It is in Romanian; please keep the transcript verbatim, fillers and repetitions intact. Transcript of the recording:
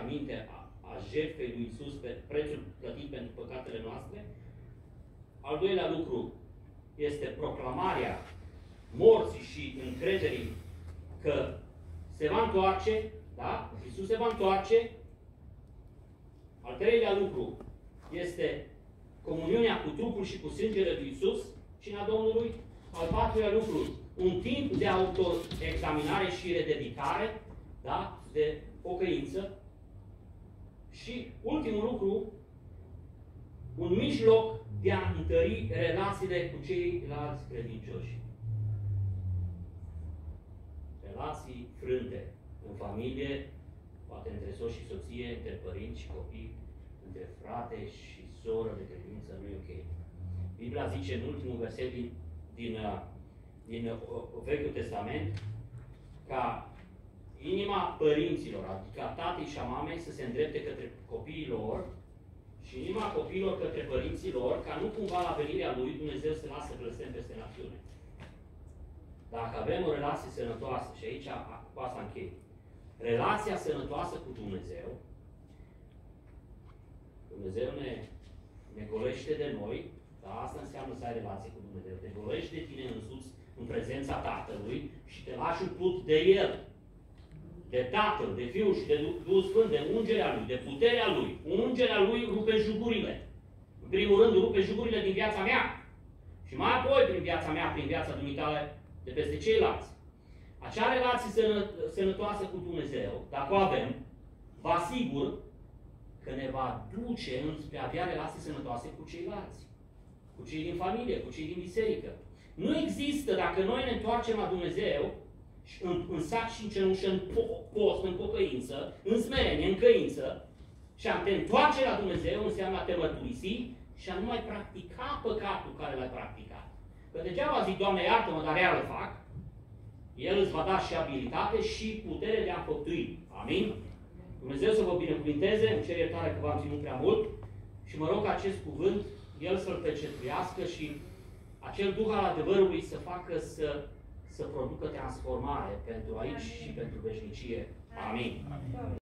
aminte a, a jertfei lui Iisus, pe prețul plătit pentru păcatele noastre. Al doilea lucru este proclamarea morții și încrederii că se va întoarce, da? Iisus se va întoarce. Al treilea lucru este comuniunea cu trupul și cu sângele lui Iisus, cina Domnului. Al patrulea lucru, un timp de autoexaminare și rededicare, da? De pocăință. Și ultimul lucru, un mijloc de a întări relațiile cu ceilalți credincioși. Relații frânte în familie, poate între soț și soție, între părinți și copii, între frate și soră de credință, nu e ok. Biblia zice în ultimul verset din, din, din Vechiul Testament ca inima părinților, adică a tatei și a mamei, să se îndrepte către copiii lor și inima copiilor către părinții lor, ca nu cumva la venirea lui Dumnezeu să lasă blestem peste națiune. Dacă avem o relație sănătoasă, și aici cu asta închei, relația sănătoasă cu Dumnezeu, Dumnezeu ne, ne golește de noi, dar asta înseamnă să ai relație cu Dumnezeu. Te golește de tine însuți în prezența Tatălui și te lași umplut de El. De Tatăl, de Fiul și de Duhul Sfânt, de ungerea Lui, de puterea Lui. Ungerea Lui rupe jugurile. În primul rând rupe jugurile din viața mea. Și mai apoi prin viața mea, prin viața dumitale, de peste ceilalți. Acea relație sănă, sănătoasă cu Dumnezeu, dacă o avem, vă asigur că ne va duce înspre a avea relații sănătoase cu ceilalți. Cu cei din familie, cu cei din biserică. Nu există, dacă noi ne întoarcem la Dumnezeu, în, în sac și în cenușă, în post, în pocăință, în smerenie, în căință, și a te întoarce la Dumnezeu înseamnă a te mărturisi și a nu mai practica păcatul care l-ai practicat. Că degeaba zic, Doamne, iartă-mă, dar ea îl fac. El îți va da și abilitate și putere de a înfăptui. Amin? Dumnezeu să vă binecuvinteze, îmi cer iertare că v-am ținut prea mult și mă rog ca acest cuvânt, El să-l pecetuiască și acel Duh al adevărului să facă să, să producă transformare pentru aici și pentru veșnicie. Amin. Amin.